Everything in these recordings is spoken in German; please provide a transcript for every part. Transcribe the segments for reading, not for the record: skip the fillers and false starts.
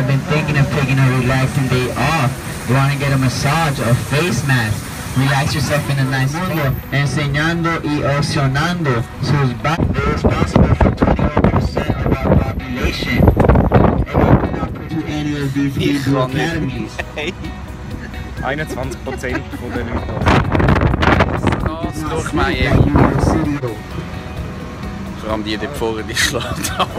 been thinking of taking a relaxing day off, you want to get a massage or face mask, relax yourself in a nice mundo, enseñando y ocionando sus They're responsible for 21% of our population. And open up to any of these Hebrew academies. 21% von den Leuten. Das durch Miami. Vor allem die dort vorne, die schlägt ab.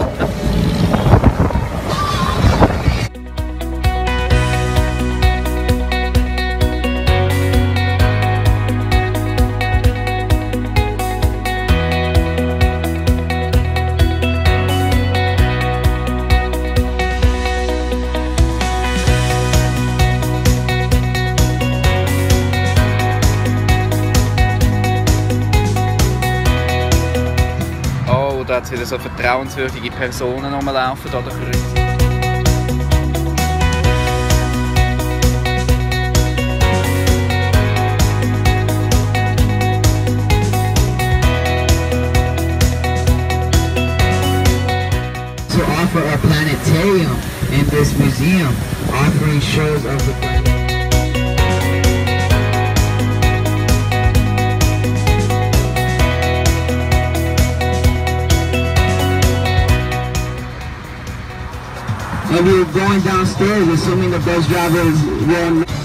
Da hat es wieder so vertrauenswürdige Personen rumlaufen da kreuz. To offer a planetarium in this museum, offering shows of the planet. And we're going downstairs, assuming the bus driver is well.